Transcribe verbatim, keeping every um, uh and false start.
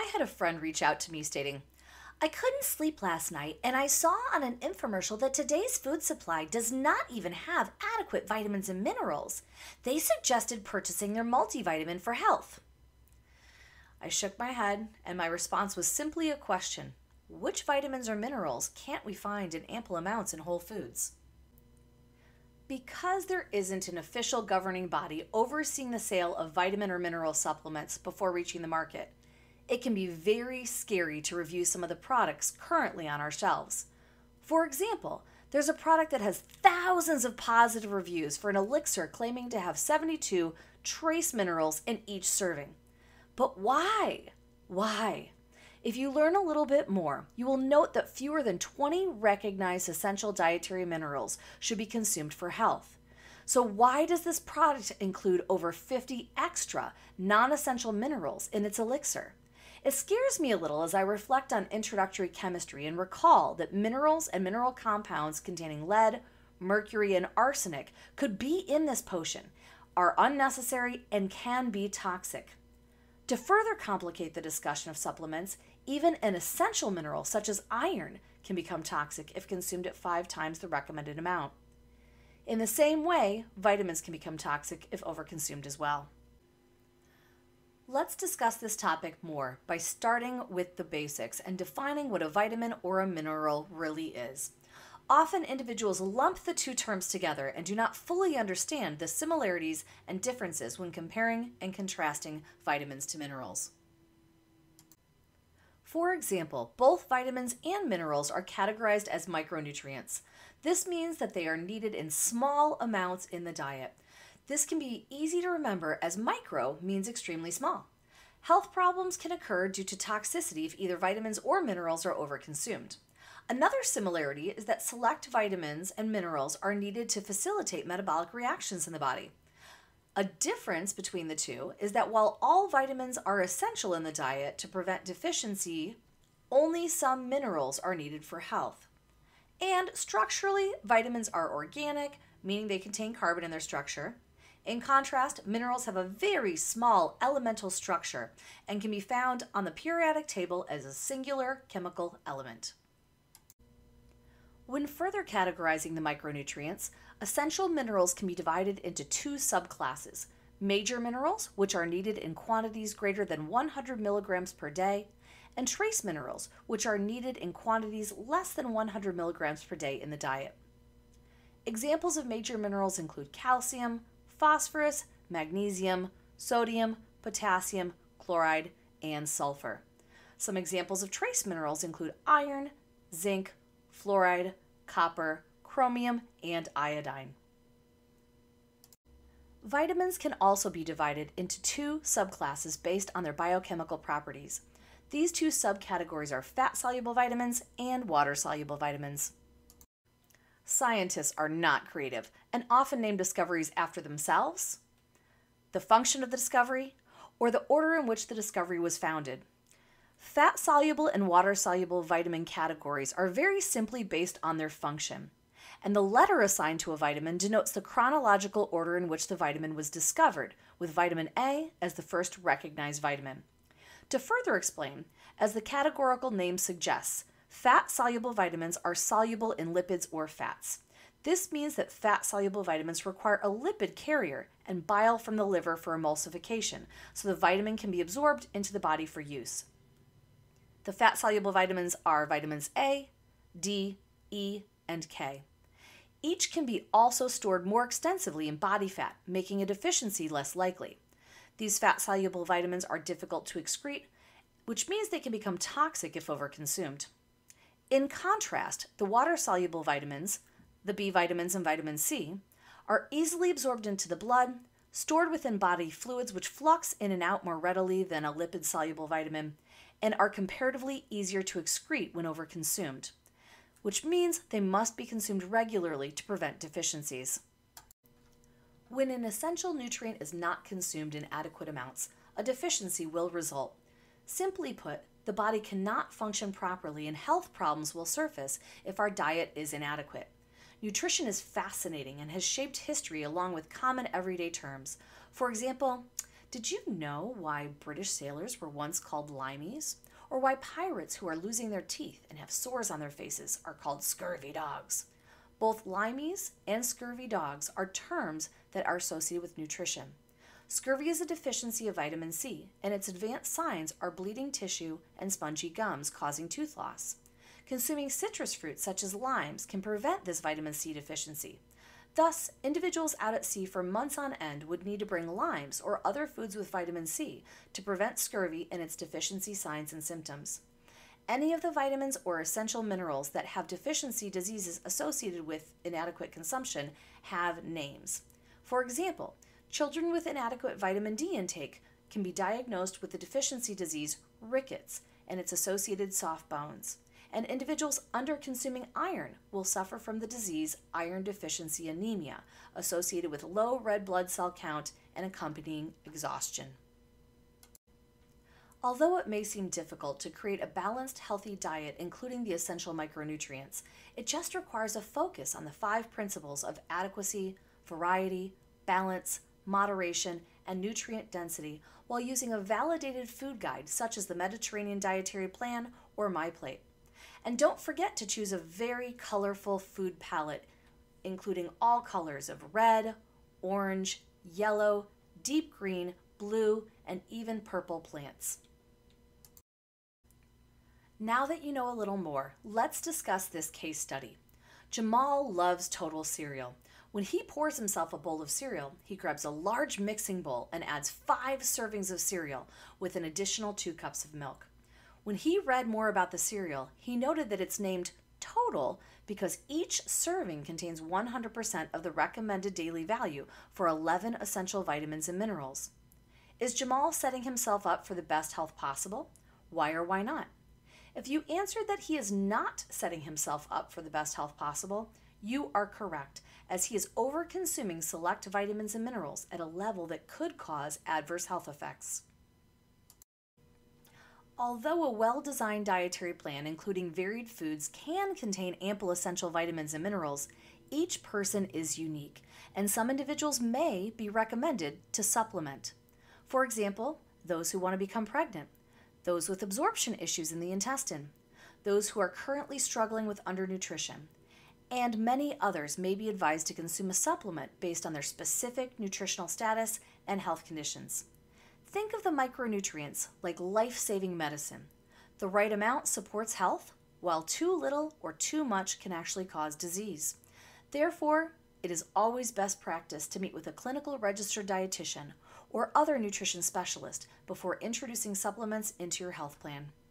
I had a friend reach out to me stating, I couldn't sleep last night and I saw on an infomercial that today's food supply does not even have adequate vitamins and minerals. They suggested purchasing their multivitamin for health. I shook my head and my response was simply a question. Which vitamins or minerals can't we find in ample amounts in Whole Foods? Because there isn't an official governing body overseeing the sale of vitamin or mineral supplements before reaching the market, it can be very scary to review some of the products currently on our shelves. For example, there's a product that has thousands of positive reviews for an elixir claiming to have seventy-two trace minerals in each serving. But why? Why? If you learn a little bit more, you will note that fewer than twenty recognized essential dietary minerals should be consumed for health. So why does this product include over fifty extra non-essential minerals in its elixir? It scares me a little as I reflect on introductory chemistry and recall that minerals and mineral compounds containing lead, mercury, and arsenic could be in this potion, are unnecessary, and can be toxic. To further complicate the discussion of supplements, even an essential mineral such as iron can become toxic if consumed at five times the recommended amount. In the same way, vitamins can become toxic if overconsumed as well. Let's discuss this topic more by starting with the basics and defining what a vitamin or a mineral really is. Often individuals lump the two terms together and do not fully understand the similarities and differences when comparing and contrasting vitamins to minerals. For example, both vitamins and minerals are categorized as micronutrients. This means that they are needed in small amounts in the diet. This can be easy to remember as micro means extremely small. Health problems can occur due to toxicity if either vitamins or minerals are overconsumed. Another similarity is that select vitamins and minerals are needed to facilitate metabolic reactions in the body. A difference between the two is that while all vitamins are essential in the diet to prevent deficiency, only some minerals are needed for health. And structurally, vitamins are organic, meaning they contain carbon in their structure. In contrast, minerals have a very small elemental structure and can be found on the periodic table as a singular chemical element. When further categorizing the micronutrients, essential minerals can be divided into two subclasses: major minerals, which are needed in quantities greater than one hundred milligrams per day, and trace minerals, which are needed in quantities less than one hundred milligrams per day in the diet. Examples of major minerals include calcium, phosphorus, magnesium, sodium, potassium, chloride, and sulfur. Some examples of trace minerals include iron, zinc, fluoride, copper, chromium, and iodine. Vitamins can also be divided into two subclasses based on their biochemical properties. These two subcategories are fat-soluble vitamins and water-soluble vitamins. Scientists are not creative and often name discoveries after themselves, the function of the discovery, or the order in which the discovery was founded. Fat-soluble and water-soluble vitamin categories are very simply based on their function, and the letter assigned to a vitamin denotes the chronological order in which the vitamin was discovered, with vitamin A as the first recognized vitamin. To further explain, as the categorical name suggests, fat-soluble vitamins are soluble in lipids or fats. This means that fat-soluble vitamins require a lipid carrier and bile from the liver for emulsification, so the vitamin can be absorbed into the body for use. The fat-soluble vitamins are vitamins A, D, E, and K. Each can be also stored more extensively in body fat, making a deficiency less likely. These fat-soluble vitamins are difficult to excrete, which means they can become toxic if overconsumed. In contrast, the water-soluble vitamins, the B vitamins and vitamin C, are easily absorbed into the blood, stored within body fluids which flux in and out more readily than a lipid-soluble vitamin, and are comparatively easier to excrete when overconsumed, which means they must be consumed regularly to prevent deficiencies. When an essential nutrient is not consumed in adequate amounts, a deficiency will result. Simply put, the body cannot function properly and health problems will surface if our diet is inadequate. Nutrition is fascinating and has shaped history along with common everyday terms. For example, Did you know why British sailors were once called limeys? Or why pirates who are losing their teeth and have sores on their faces are called scurvy dogs? Both limeys and scurvy dogs are terms that are associated with nutrition. Scurvy is a deficiency of vitamin C, and its advanced signs are bleeding tissue and spongy gums causing tooth loss. Consuming citrus fruits such as limes can prevent this vitamin C deficiency. Thus, individuals out at sea for months on end would need to bring limes or other foods with vitamin C to prevent scurvy and its deficiency signs and symptoms. Any of the vitamins or essential minerals that have deficiency diseases associated with inadequate consumption have names. For example, children with inadequate vitamin D intake can be diagnosed with the deficiency disease rickets and its associated soft bones. And individuals under consuming iron will suffer from the disease iron deficiency anemia, associated with low red blood cell count and accompanying exhaustion. Although it may seem difficult to create a balanced, healthy diet including the essential micronutrients, it just requires a focus on the five principles of adequacy, variety, balance, moderation, and nutrient density while using a validated food guide such as the Mediterranean Dietary Plan or MyPlate. And don't forget to choose a very colorful food palette, including all colors of red, orange, yellow, deep green, blue, and even purple plants. Now that you know a little more, let's discuss this case study. Jamal loves total cereal. When he pours himself a bowl of cereal, he grabs a large mixing bowl and adds five servings of cereal with an additional two cups of milk. When he read more about the cereal, he noted that it's named Total because each serving contains one hundred percent of the recommended daily value for eleven essential vitamins and minerals. Is Jamal setting himself up for the best health possible? Why or why not? If you answered that he is not setting himself up for the best health possible, you are correct, as he is over-consuming select vitamins and minerals at a level that could cause adverse health effects. Although a well-designed dietary plan including varied foods can contain ample essential vitamins and minerals, each person is unique, and some individuals may be recommended to supplement. For example, those who want to become pregnant, those with absorption issues in the intestine, those who are currently struggling with undernutrition, and many others may be advised to consume a supplement based on their specific nutritional status and health conditions. Think of the micronutrients like life-saving medicine. The right amount supports health, while too little or too much can actually cause disease. Therefore, it is always best practice to meet with a clinical registered dietitian or other nutrition specialist before introducing supplements into your health plan.